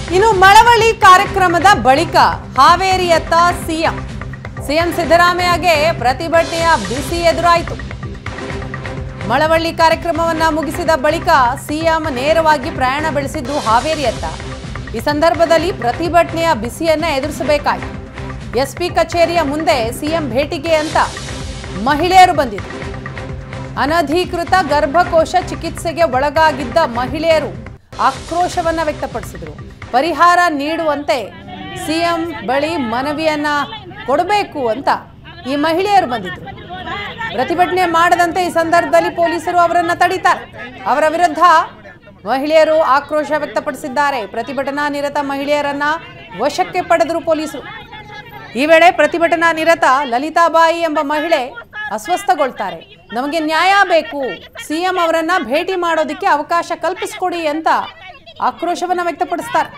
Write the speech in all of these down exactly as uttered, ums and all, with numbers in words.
ಇನ್ನು ಮಳವಳ್ಳಿ ಕಾರ್ಯಕ್ರಮದ ಬಳಿಕ ಹಾವೇರಿಯತ್ತ ಸಿಎಂ ಸಿಎಂ ಸಿದ್ದರಾಮಯ್ಯಗೆ ಪ್ರತಿಭಟನೆಯ ಬಿಸಿ ಎದುರಾಯಿತು. ಮಳವಳ್ಳಿ ಕಾರ್ಯಕ್ರಮವನ್ನ ಮುಗಿಸಿದ ಬಳಿಕ ಸಿಎಂ ನೇರವಾಗಿ ಪ್ರಯಾಣ ಬೆಳೆಸಿದ್ದು ಹಾವೇರಿಯತ್ತ. ಈ ಸಂದರ್ಭದಲ್ಲಿ ಪ್ರತಿಭಟನೆಯ ಬಿಸಿಯನ್ನ ಎದುರಿಸಬೇಕಾಯಿತು. ಎಸ್ಪಿ ಕಚೇರಿಯ ಮುಂದೆ ಸಿಎಂ ಭೇಟಿಗೆ ಅಂತ ಮಹಿಳೆಯರು ಬಂದಿದ್ರು. ಅನಧಿಕೃತ ಗರ್ಭಕೋಶ ಚಿಕಿತ್ಸೆಗೆ ಒಳಗಾಗಿದ್ದ ಮಹಿಳೆಯರು ಆಕ್ರೋಶವನ್ನ ವ್ಯಕ್ತಪಡಿಸಿದರು. ಪರಿಹಾರ ನೀಡುವಂತೆ ಸಿಎಂ ಬಳಿ ಮನವಿಯನ್ನ ಕೊಡಬೇಕು ಅಂತ ಈ ಮಹಿಳೆಯರು ಬಂದಿದ್ರು. ಪ್ರತಿಭಟನೆ ಮಾಡದಂತೆ ಈ ಸಂದರ್ಭದಲ್ಲಿ ಪೊಲೀಸರು ಅವರನ್ನ ತಡೀತಾರೆ. ಅವರ ವಿರುದ್ಧ ಮಹಿಳೆಯರು ಆಕ್ರೋಶ ವ್ಯಕ್ತಪಡಿಸಿದ್ದಾರೆ. ಪ್ರತಿಭಟನಾ ನಿರತ ಮಹಿಳೆಯರನ್ನ ವಶಕ್ಕೆ ಪಡೆದರು ಪೊಲೀಸರು. ಈ ವೇಳೆ ಪ್ರತಿಭಟನಾ ನಿರತ ಲಲಿತಾಬಾಯಿ ಎಂಬ ಮಹಿಳೆ ಅಸ್ವಸ್ಥಗೊಳ್ತಾರೆ. ನಮಗೆ ನ್ಯಾಯ ಬೇಕು, ಸಿಎಂ ಅವರನ್ನ ಭೇಟಿ ಮಾಡೋದಕ್ಕೆ ಅವಕಾಶ ಕಲ್ಪಿಸಿಕೊಡಿ ಅಂತ ಆಕ್ರೋಶವನ್ನ ವ್ಯಕ್ತಪಡಿಸ್ತಾರೆ.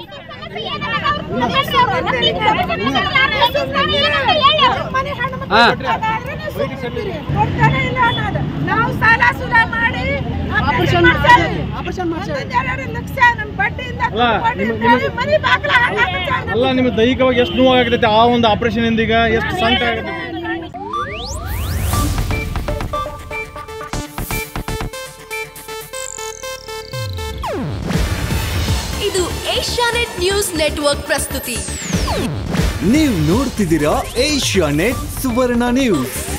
ಅಲ್ಲ ನಿಮಗೆ ದೈಹಿಕವಾಗಿ ಎಷ್ಟು ನೋವಾಗತೈತೆ ಆ ಒಂದು ಆಪರೇಷನ್ ಇಂದೀಗ ಎಷ್ಟು ಸಂಕಟ ಆಗುತ್ತೆ. ಇದು ಏಷ್ಯಾನೆಟ್ ನ್ಯೂಸ್ ನೆಟ್ವರ್ಕ್ ಪ್ರಸ್ತುತಿ. ನೀವು ನೋಡ್ತಿದ್ದೀರಾ ಏಷ್ಯಾನೆಟ್ ಸುವರ್ಣ ನ್ಯೂಸ್.